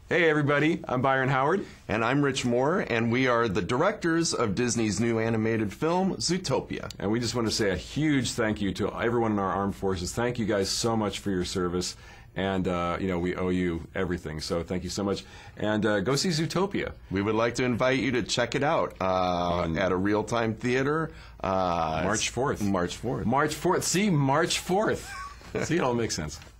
Hey everybody, I'm Byron Howard. And I'm Rich Moore, and we are the directors of Disney's new animated film, Zootopia. And we just want to say a huge thank you to everyone in our armed forces. Thank you guys so much for your service. And, we owe you everything. So thank you so much. And go see Zootopia. We would like to invite you to check it out at a real-time theater. March 4th. March 4th. March 4th. See, March 4th. See, it all makes sense.